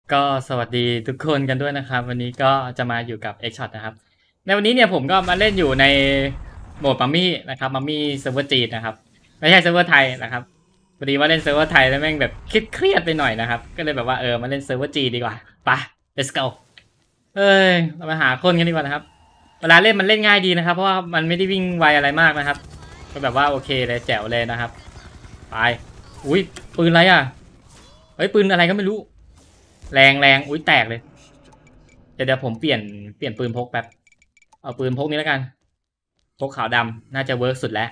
ก็สวัสดีทุกคนกันด้วยนะครับวันนี้ก็จะมาอยู่กับ X-Shot นะครับในวันนี้เนี่ยผมก็มาเล่นอยู่ในโหมดมัมมี่นะครับมัมมี่เซิร์ฟเวอร์จีนนะครับไม่ใช่เซิร์ฟเวอร์ไทยนะครับพอดีว่าเล่นเซิร์ฟเวอร์ไทยแล้วแม่งแบบเครียดไปหน่อยนะครับก็เลยแบบว่ามาเล่นเซิร์ฟเวอร์จีนดีกว่าไป let's go เอ้ยเรามาหาคนกันดีกว่านะครับเวลาเล่นมันเล่นง่ายดีนะครับเพราะว่ามันไม่ได้วิ่งไวอะไรมากนะครับก็แบบว่าโอเคเลยแจ๋วเลยนะครับไปอุ้ยปืนอะไรอ่ะเฮ้ยปืนอะไรก็ไม่รู้แรงอุ้ยแตกเลยเดี๋ยวผมเปลี่ยนปืนพกแป๊บเอาปืนพกนี้แล้วกันพกขาวดำน่าจะเวิร์กสุดแล้ว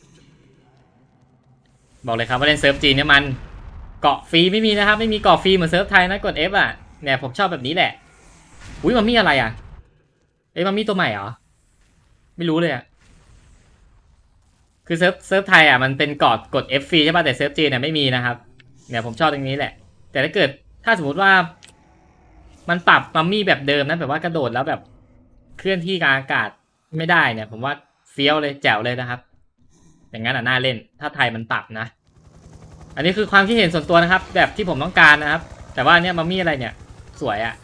บอกเลยครับว่าเล่นเซิร์ฟจีนเนี่ยมันเกาะฟรีไม่มีนะครับไม่มีเกาะฟรีเหมือนเซิร์ฟไทยนะกด F อ่ะเนี่ยผมชอบแบบนี้แหละอุ้ยมันมีอะไรอ่ะมันมีตัวใหม่เหรอไม่รู้เลยอ่ะคือเซิร์ฟไทยอ่ะมันเป็นกด F ฟรีใช่ป่ะแต่เซิร์ฟจีนเนี่ยไม่มีนะครับเนี่ยผมชอบตรงนี้แหละแต่ถ้าสมมติว่ามันปรับมัมมี่แบบเดิมนะแบบว่ากระโดดแล้วแบบเคลื่อนที่กลางอากาศไม่ได้เนี่ยผมว่าเฟี้ยวเลยแจ๋วเลยนะครับอย่างนั้นอ่ะน่าเล่นถ้าไทยมันปรับนะอันนี้คือความคิดเห็นส่วนตัวนะครับแบบที่ผมต้องการนะครับแต่ว่าเนี่ยมัมมี่อะไรเนี่ยสวยอะ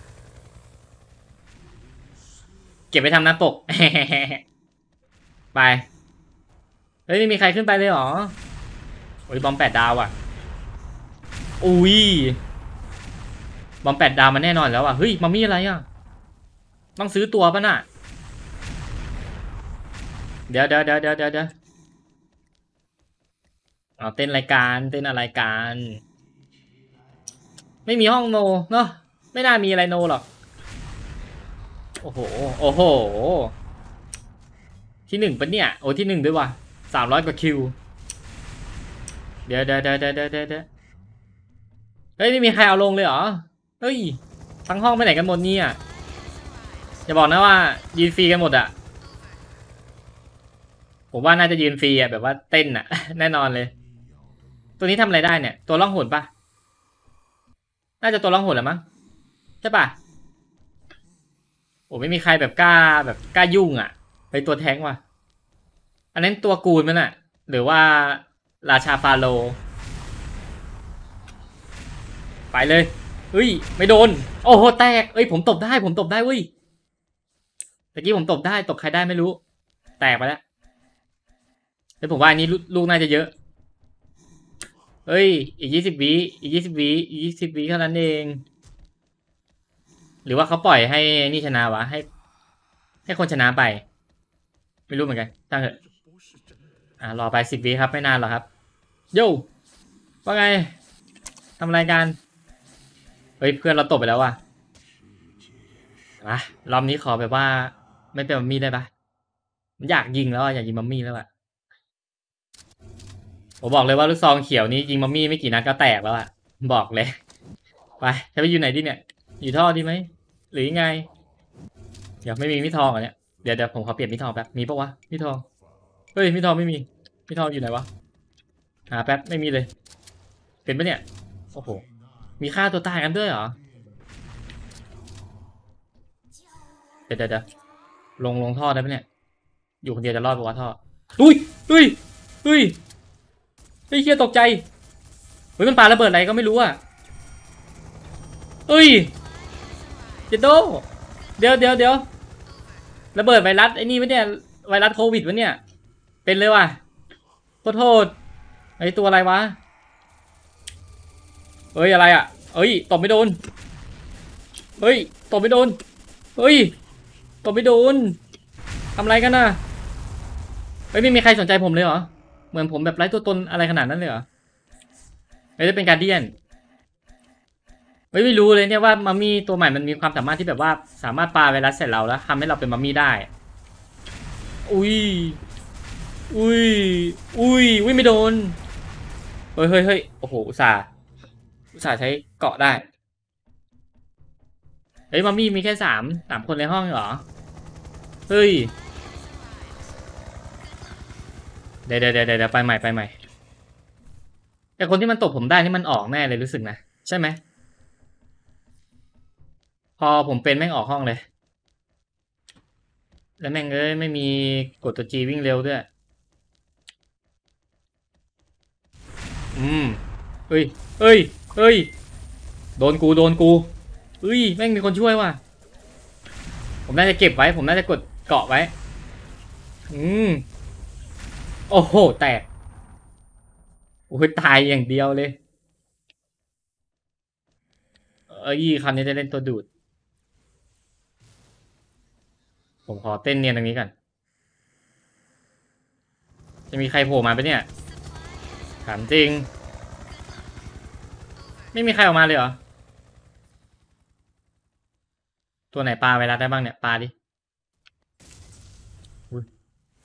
เก็บไปทำหน้าปก ไปเฮ้ยไม่มีใครขึ้นไปเลยเหรอโอ้ยบอม8 ดาวอ่ะอุ้ยบอม8 ดาวมันแน่นอนแล้วอ่ะเฮ้ยมัมมี่อะไรอ่ะต้องซื้อตัวป่ะน่ะเดี๋ยวเอาเต้นรายการเต้นอะไรกันไม่มีห้องโนเนาะไม่น่ามีอะไรโนหรอกโอ้โหโอ้โหที่หนึ่งปะเนี่ยโอ้ที่หนึ่งด้วยว่ะ300 กว่าคิวเดี๋ยวเฮ้ยไม่มีใครเอาลงเลยเหรอเฮ้ยทั้งห้องไปไหนกันหมดเนี่ยอย่าบอกนะว่ายืนฟรีกันหมดอะผมว่าน่าจะยืนฟรีอะแบบว่าเต้นอะแน่นอนเลยตัวนี้ทำอะไรได้เนี่ยตัวล่องหนปะน่าจะตัวล่องหนแหละมั้งใช่ปะโอ้ไม่มีใครแบบกล้ายุ่งอะไปตัวแท้งว่ะอันนั้นตัวกูนมันอะหรือว่าราชาฟาโลไปเลยเฮ้ยไม่โดนโอ้โหแตกเอ้ยผมตบได้เว้ยตะกี้ผมตบได้ตบใครได้ไม่รู้แตกไปแล้วแต่ผมว่าอันนี้ลูกน่าจะเยอะเฮ้ยอีก20 วิอีก 20 วิเท่านั้นเองหรือว่าเขาปล่อยให้นี่ชนะวะให้คนชนะไปไม่รู้เหมือนกันตั้งเถอะรอไป10 วิครับไม่นานหรอกครับโย่ว่าไงทำรายการเฮ้ยเพื่อนเราตบไปแล้วว่ะรอบนี้ขอแบบว่าไม่เป็นมัมมี่ได้ปะอยากยิงแล้วอยากยิงมัมมี่แล้วอะผมบอกเลยว่าลูกซองเขียวนี้ยิงมัมมี่ไม่กี่นัดก็แตกแล้วอะบอกเลยไปจะไปอยู่ไหนดีเนี่ยอยู่ท่อดีไหมหรือยังไงเดี๋ยวไม่มีมิทองอ่ะเนี่ยเดี๋ยวผมขอเปลี่ยนมิทองแป๊บมีปะวะมิทองเฮ้ยมิทองไม่มีมิทองอยู่ไหนวะหาแป๊บไม่มีเลยเป็นปะเนี่ยโอ้โหมีฆ่าตัวตายกันด้วยเหรอเดี๋ยวลงท่อได้ปะเนี่ยอยู่คนเดียวจะรอดปะวะท่ออุ้ยอุ้ยอุ้ยไอ้เหี้ยตกใจเฮ้ยมันปาระเบิดอะไรก็ไม่รู้อ่ะเฮ้ยเจโดเดี๋ยวระเบิดไวรัสไอ้นี่วะเนี่ยไวรัสโควิดวะเนี่ยเป็นเลยว่ะขอโทษไอ้ตัวอะไรวะเฮ้ยอะไรอ่ะเฮ้ยตบไม่โดนเฮ้ยตบไม่โดนเฮ้ยตบไม่โดนทำอะไรกันน่ะเฮ้ยไม่มีใครสนใจผมเลยเหรอเหมือนผมแบบไร้ตัวตนอะไรขนาดนั้นเลยเหรอไม่ได้เป็นการเดียนไม่รู้เลยเนี่ยว่ามัมมี่ตัวใหม่มันมีความสามารถที่แบบว่าสามารถปาไวรัสใส่เราแล้วทำให้เราเป็นมัมมี่ได้อุ้ยอุ้ยไม่โดนเฮ้ยโอ้โหอุตส่าห์ใช้เกาะได้เฮ้ยมัมมี่มีแค่สามคนในห้องเหรอเฮ้ยเดี๋ยวไปใหม่แต่คนที่มันตบผมได้นี่มันออกแน่เลยรู้สึกนะใช่ไหมพอผมเป็นแม่งออกห้องเลยแล้วแม่งไม่มีกดตัวจีวิ่งเร็วด้วยอืมเฮ้ยโดนกูเอ้ยแม่งมีคนช่วยว่ะผมน่าจะเก็บไว้ผมน่าจะกดเกาะไว้อืมโอ้โหแตกโอ้ยตายอย่างเดียวเลยเอ้ยคราวนี้ได้เล่นตัวดูดผมขอเต้นเนียนตรงนี้ก่อนจะมีใครโผล่มาปะเนี่ยถามจริงไม่มีใครออกมาเลยเหรอตัวไหนปลาเวลาได้บ้างเนี่ยปลาดิอุ๊ย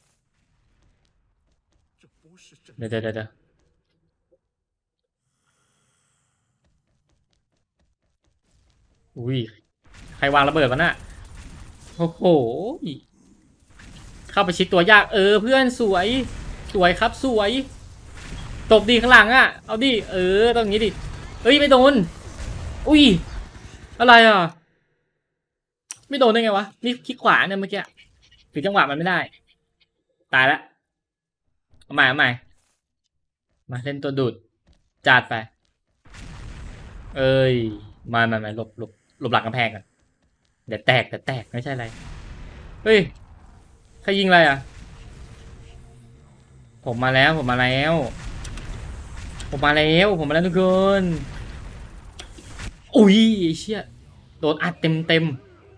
เดี๋ยวอุ้ยใครวางระเบิดวะน่ะโอ้โหเข้าไปชิดตัวยากเพื่อนสวยสวยครับสวยตบดีข้างหลังอ่ะเอาดิต้องอย่างนี้ดิเอ้ยไม่โดนอุ้ยอะไรอ่ะไม่โดนได้ไงวะนี่คลิกขวาเนี่ยเมื่อกี้ถึงจังหวะมันไม่ได้ตายแล้วเอาใหม่มาเล่นตัวดูดจัดไปเอ้ยมาหลบหลังกำแพงกันเดี๋ยวแตกไม่ใช่อะไรเฮ้ยใครยิงอะไรอ่ะผมมาแล้วทุกคนอุ้ยเชี่ยโดนอัดเต็ม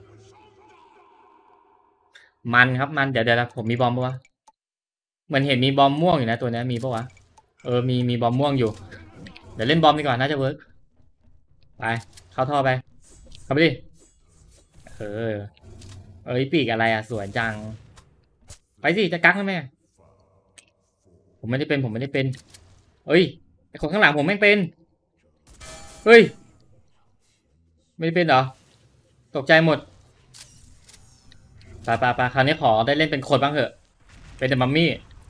มันครับมันเดี๋ยวผมมีบอมปะวะเหมือนเห็นมีบอมม่วงอยู่นะตัวนี้มีปะวะมีบอมม่วงอยู่เดี๋ยวเล่นบอมดีกว่าน่าจะเวิร์กไปเข้าท่อไปเข้าไปดิเออปีกอะไรอ่ะสวยจังไปสิจะกักทำไมผมไม่ได้เป็นเฮ้ยไอคนข้างหลังผมไม่เป็นเฮ้ยไม่ได้เป็นเหรอตกใจหมดไปคราวนี้ขอได้เล่นเป็นคนบ้างเถอะเป็นแต่มัมมี่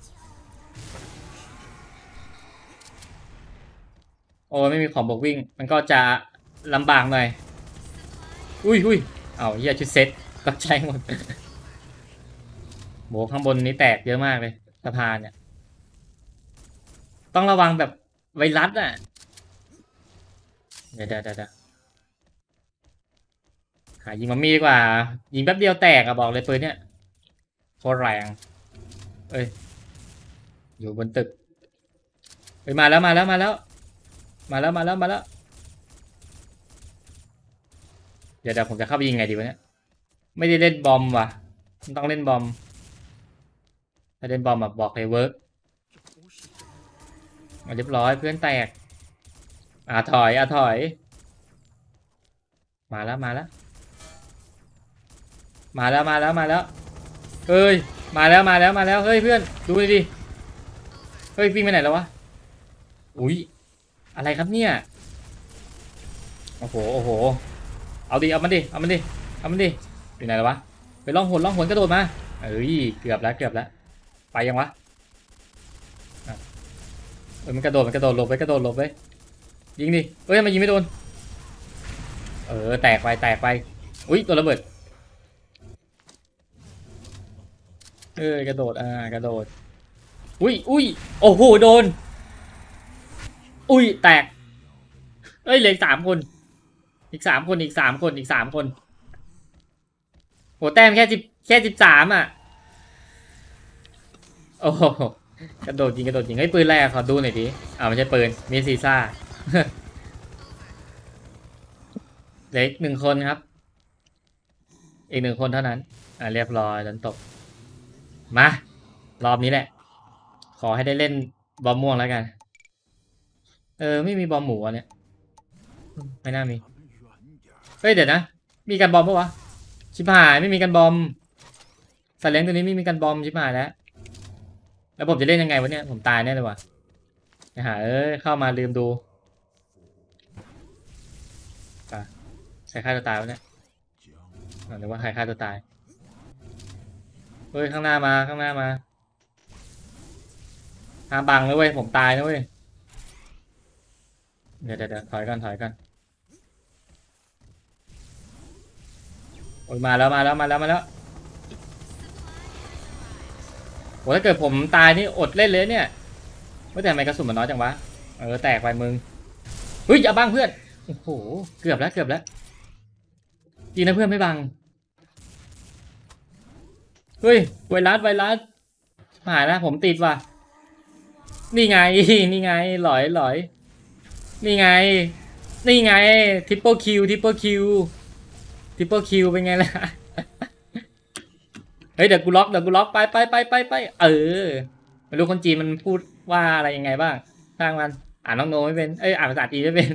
โอ้ไม่มีของบวกวิ่งมันก็จะลำบากหน่อยอุ้ยเอาเฮียชุดเซ็ตก็ใจหมดโบข้างบนนี้แตกเยอะมากเลยสะพานเนี่ยต้องระวังแบบไวรัสอ่ะเดี๋ยวหายิงมัมมี่ดีกว่ายิงแป๊บเดียวแตกอะบอกเลยปืนเนี่ยโคตรแรงเอ้ยอยู่บนตึกเฮ้ยมาแล้วเดี๋ยวผมจะเข้าไปยิงไงดีวะเนี่ยไม่ได้เล่นบอมว่ะต้องเล่นบอมถ้าเล่นบอมแบบบอกเลยเวิร์กเรียบร้อยเพื่อนแตกถอยมาแล้วเฮ้ยมาแล้วเฮ้ยเพื่อนดูดิเฮ้ยวิ่งไปไหนแล้ววะอุ้ยอะไรครับเนี่ยโอ้โหเอามันดิอยู่ไหนแล้ววะไปล่องหนกระโดดมาเอ้ยเกือบแล้วไปยังวะมันกระโดดหลบไปยิงดิเฮ้ยมันยิงไม่โดนแตกไปอุ้ยตัวระเบิดกระโดดกระโดดอุ้ยโอ้โหโดนอุ้ยแตกเหลือ3 คนอีกสามคนโหแต้มแค่13อ่ะโอ้โหกระโดดยิงเฮ้ยปืนแรกขอดูหน่อยดิไม่ใช่ปืนมีซีซ่าเหลืออีก1 คนครับอีก1 คนเท่านั้นเรียบร้อยโดนตกมารอบนี้แหละขอให้ได้เล่นบอมม่วงแล้วกันไม่มีบอมหมูอันเนี้ยไม่น่ามีเฮ้ยเดี๋ยวนะมีกันบอมปะวะชิบหายไม่มีกันบอมสัตว์เลี้ยงตัวนี้ไม่มีกันบอมชิบหายแล้วผมจะเล่นยังไงวะเนี่ยผมตายแน่เลยว่ะเข้ามาลืมดูใครฆ่าตัวตายวะเนี่ยหรือว่าใครฆ่าตัวตายเฮ้ยข้างหน้ามาห้ามบังเลยเว้ยผมตายนะเว้ยเดี๋ยวถอยก่อนโอ้ยมาแล้วโอ้ถ้าเกิดผมตายนี่อดเล่นเลยเนี่ยไม่แต่ทำไมกระสุนมันน้อยจังวะแตกไปมึงเฮ้ยอย่าบังเพื่อนโอ้โหเกือบแล้วดีนะเพื่อนไม่บังเฮ้ยไวรัสหายแล้วผมติดว่ะนี่ไงนี่ไงหลอยนี่ไงนี่ไงทริปเปิลคิวเป็นไงล่ะเฮ้ยเดี๋ยวกูล็อกไปเออไม่รู้คนจีนมันพูดว่าอะไรยังไงบ้างสร้างมันอ่านน้องโนไม่เป็นเอ้ยอ่านภาษาจีนไม่เป็น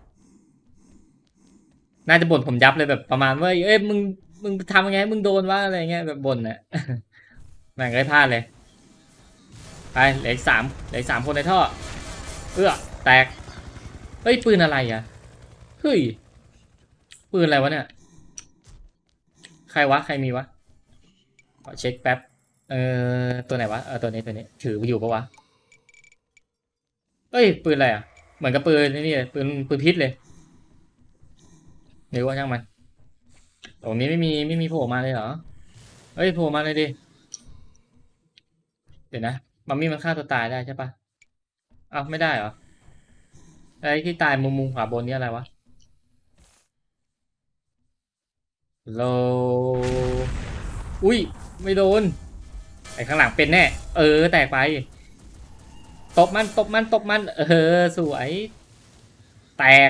น่าจะบ่นผมยับเลยแบบประมาณว่าเอ้ยมึงทำยังไงมึงโดนว่าอะไรเงี้ยแบบบ่นน่ะแม่งเลยพลาดเลยไปเหลืออีกสามคนในท่อเอื้อแตกเฮ้ยปืนอะไรอ่ะเฮ้ยปืนอะไรวะเนี่ยใครวะใครมีวะขอเช็คแป๊บเอตัวไหนวะตัวนี้ถืออยู่ปะวะเอ้ยปืนอะไรอ่ะเหมือนกับปืนนี่เลยปืนพิษเลยหรือว่าช่างมันตรงนี้ไม่มีโผล่มาเลยเหรอเฮ้ยโผล่มาเลยดิเดี๋ยวนะมัมมี่มันฆ่าตัวตายได้ใช่ปะเอ้าไม่ได้เหรอไอ้ที่ตายมุมขวาบนนี่อะไรวะโลอุ้ยไม่โดนไอ้ข้างหลังเป็นแน่เออแตกไปตบมันเออสวยแตก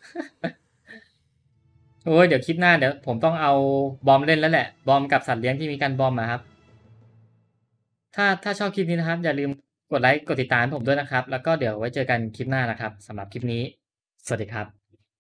โอ้ยเดี๋ยวคลิปหน้าเดี๋ยวผมต้องเอาบอมเล่นแล้วแหละบอมกับสัตว์เลี้ยงที่มีการบอมมาครับถ้าชอบคลิปนี้นะครับอย่าลืมกดไลค์กดติดตามผมด้วยนะครับแล้วก็เดี๋ยวไว้เจอกันคลิปหน้านะครับสำหรับคลิปนี้สวัสดีครับ